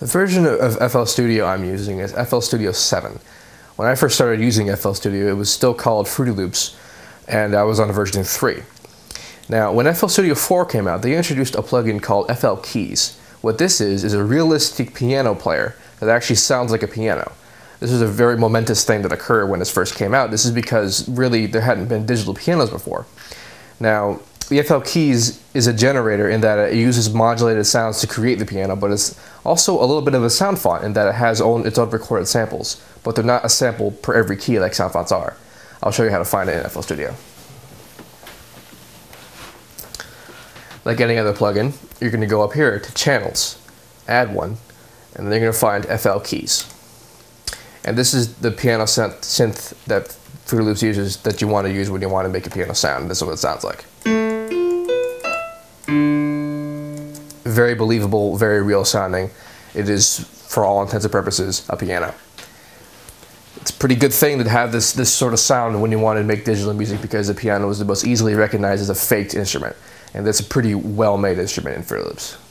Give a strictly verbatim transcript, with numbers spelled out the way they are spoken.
The version of F L Studio I'm using is F L Studio seven. When I first started using F L Studio, it was still called Fruity Loops, and I was on version three. Now, when F L Studio four came out, they introduced a plugin called F L Keys. What this is, is a realistic piano player that actually sounds like a piano. This is a very momentous thing that occurred when this first came out. This is because, really, there hadn't been digital pianos before. Now, the F L Keys is a generator in that it uses modulated sounds to create the piano, but it's also a little bit of a sound font in that it has own, its own recorded samples, but they're not a sample per every key like sound fonts are. I'll show you how to find it in F L Studio. Like any other plugin, you're going to go up here to Channels, add one, and then you're going to find F L Keys. And this is the piano synth, synth that Fruity Loops uses that you want to use when you want to make a piano sound. This is what it sounds like. Very believable, very real sounding. It is, for all intents and purposes, a piano. It's a pretty good thing to have this, this sort of sound when you want to make digital music, because the piano is the most easily recognized as a faked instrument. And that's a pretty well-made instrument in Fruity Loops.